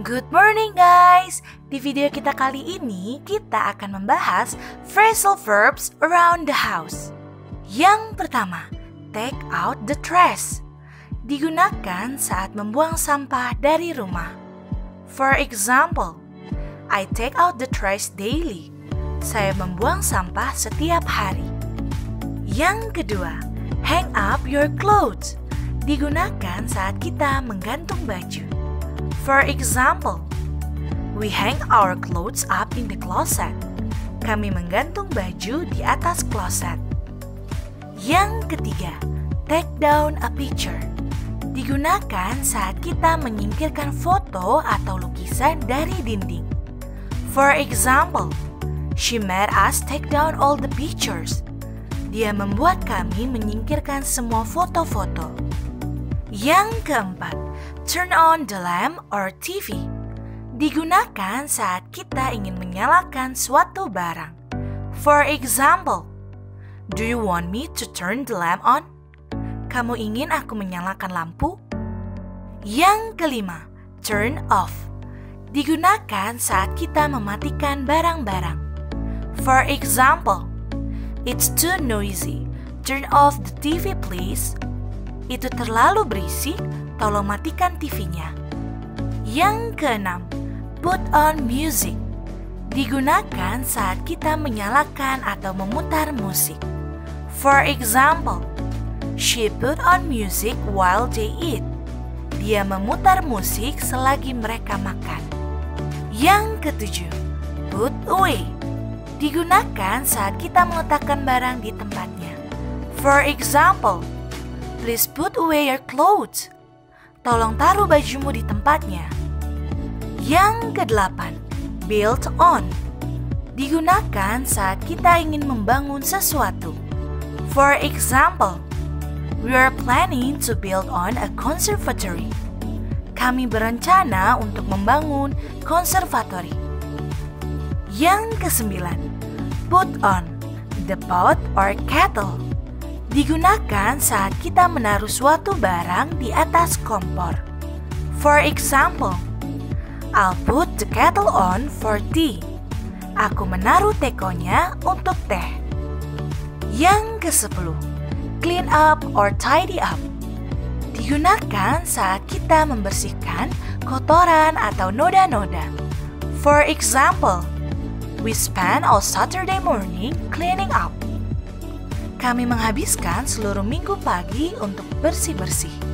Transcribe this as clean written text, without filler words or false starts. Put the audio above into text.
Good morning guys! Di video kita kali ini, kita akan membahas phrasal verbs around the house. Yang pertama, take out the trash. Digunakan saat membuang sampah dari rumah. For example, I take out the trash daily. Saya membuang sampah setiap hari. Yang kedua, hang up your clothes. Digunakan saat kita menggantung baju. For example, we hang our clothes up in the closet. Kami menggantung baju di atas kloset. Yang ketiga, take down a picture. Digunakan saat kita menyingkirkan foto atau lukisan dari dinding. For example, she made us take down all the pictures. Dia membuat kami menyingkirkan semua foto-foto. Yang keempat, turn on the lamp or TV. Digunakan saat kita ingin menyalakan suatu barang. For example, do you want me to turn the lamp on? Kamu ingin aku menyalakan lampu? Yang kelima, turn off. Digunakan saat kita mematikan barang-barang. For example, it's too noisy. Turn off the TV please. Itu terlalu berisik, tolong matikan TV-nya. Yang keenam, put on music. Digunakan saat kita menyalakan atau memutar musik. For example, she put on music while they eat. Dia memutar musik selagi mereka makan. Yang ketujuh, put away. Digunakan saat kita meletakkan barang di tempatnya. For example, please put away your clothes. Tolong taruh bajumu di tempatnya. Yang kedelapan, build on. Digunakan saat kita ingin membangun sesuatu. For example, we are planning to build on a conservatory. Kami berencana untuk membangun konservatori. Yang kesembilan, put on the pot or kettle. Digunakan saat kita menaruh suatu barang di atas kompor. For example, I'll put the kettle on for tea. Aku menaruh tekonya untuk teh. Yang ke-10, clean up or tidy up. Digunakan saat kita membersihkan kotoran atau noda-noda. For example, we spend all Saturday morning cleaning up. Kami menghabiskan seluruh minggu pagi untuk bersih-bersih.